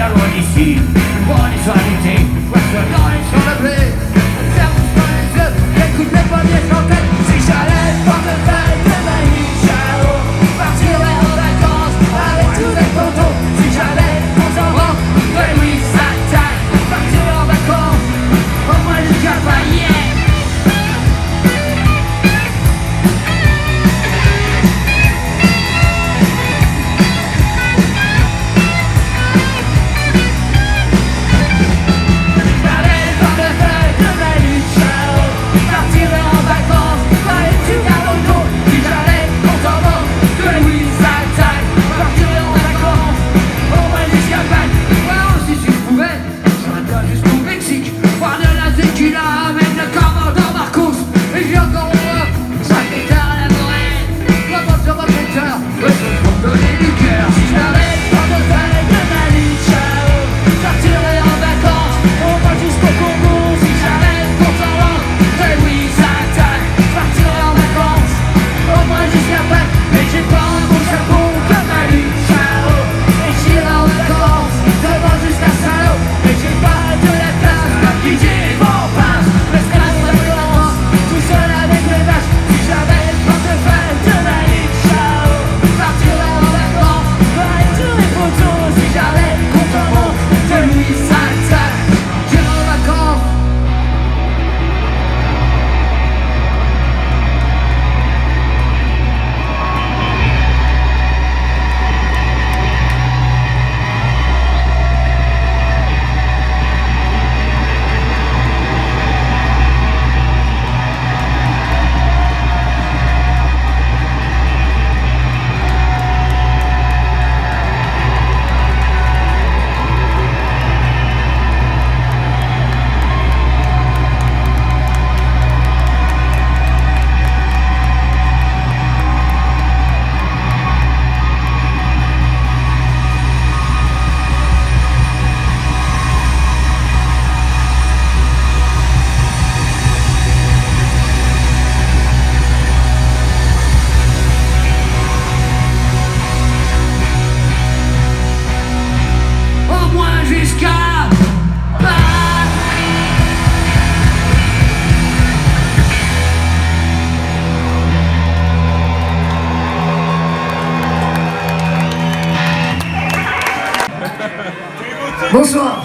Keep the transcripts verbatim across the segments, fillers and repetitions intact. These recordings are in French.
bien loin d'ici, loin des solitudes, reste dans les champs de blé. Ferme dans les yeux, écoute les premiers chanter. Si j'allais par le fait de ma vie, ciao, partirais en vacances avec tous les potos. Si j'allais en s'en rend, ouais oui ça taille, partirais en vacances, au moins jusqu'à Paris. Bonsoir.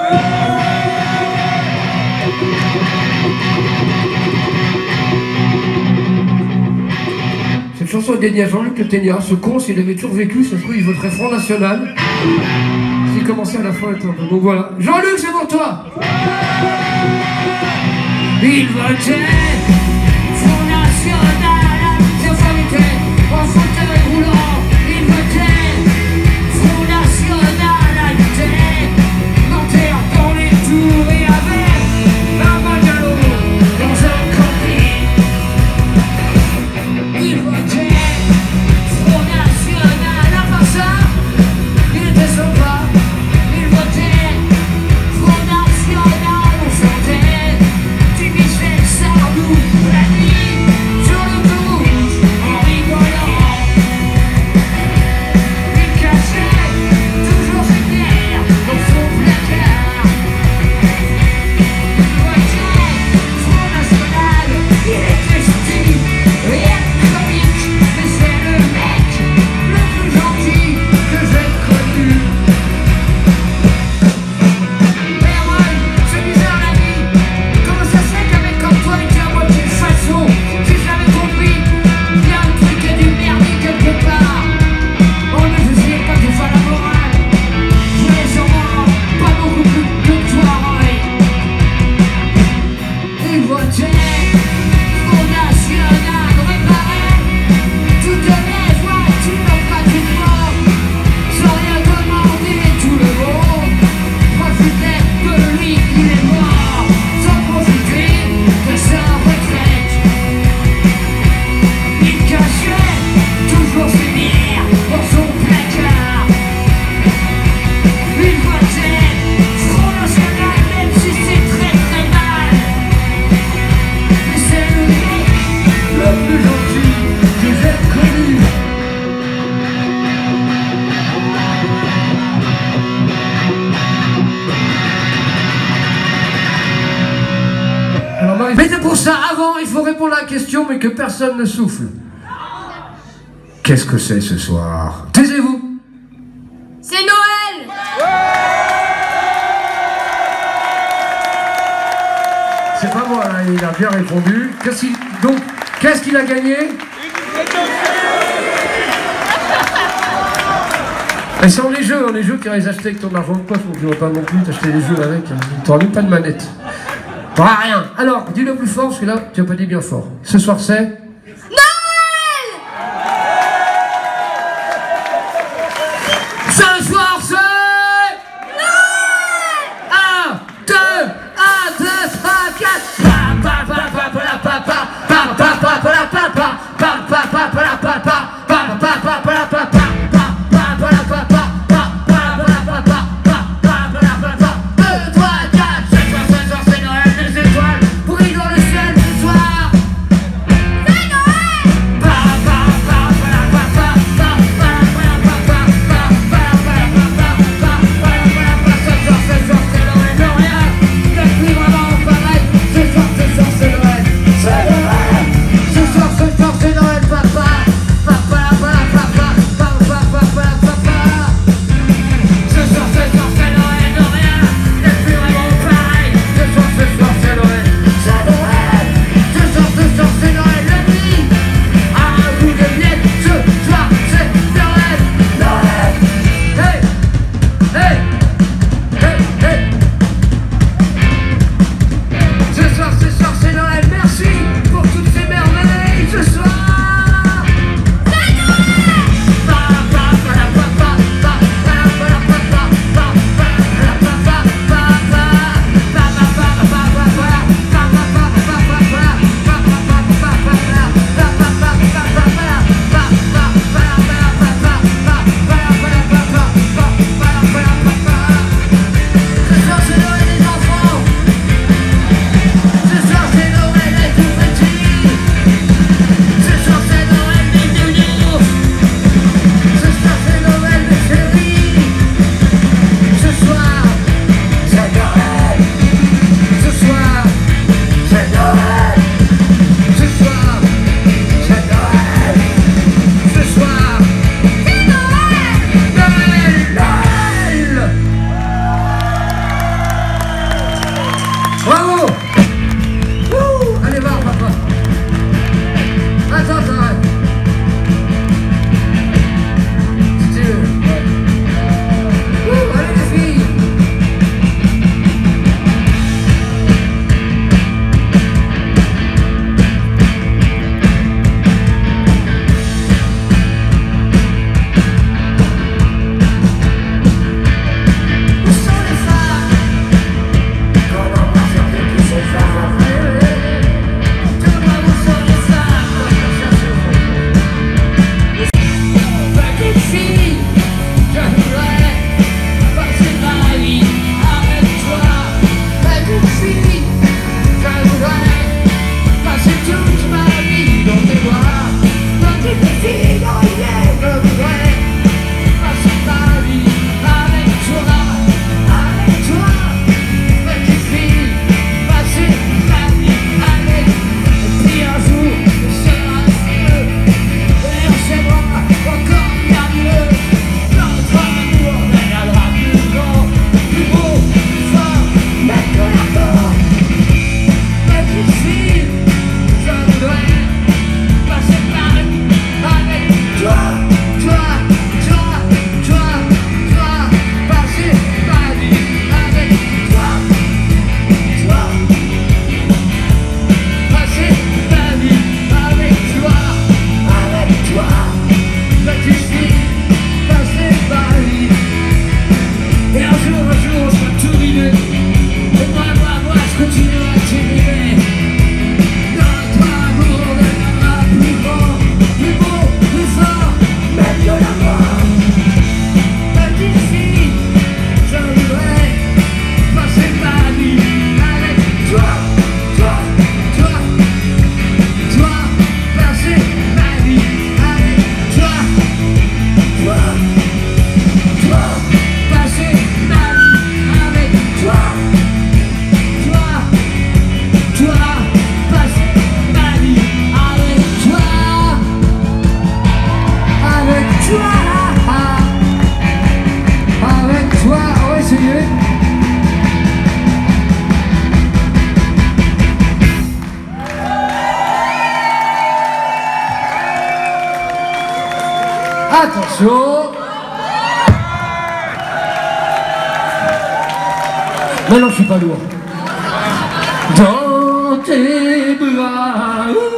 Cette chanson est dédiée à Jean-Luc Le Ténia. Ce con, s'il avait toujours vécu, ça se trouve, il voterait Front National. S'il commençait à la fin, être un peu. Donc voilà. Jean-Luc, c'est pour toi. Il votait Front National, socialité, en fauteuil roulant. Il votait Front National, habité, Nanterre dans les tours et avec un magalo dans un camping. Il votait Front National, à part ça, il était sympa. Il votait Front National, on chantait du Michel Sardou. répondre à la question, mais que personne ne souffle. Qu'est-ce que c'est ce soir? Taisez-vous. C'est Noël. C'est pas moi, hein, il a bien répondu. Qu'est-ce qu'il... Donc, qu'est-ce qu'il a gagné? Et c'est les jeux, hein, les jeux tu irais les acheter avec ton argent de poche, donc tu vas pas non plus t'acheter les jeux avec, hein. T'auras même pas de manette. T'auras rien. Alors, dis-le plus fort, parce que là, tu as pas dit bien fort. Ce soir, c'est... Noël. Ce soir, c'est... Noël. Un, deux, un, deux, trois, quatre... Pa, pa, pa, pa, pa, la, pa, pa, pa, pa, pa, pa, la, pa, pa, pa, pa, pa, pa, la, pa, pa, pa, pa, pa, pa, la, pa, pa. Attention. Maintenant, je suis pas lourd. Dans tes bras.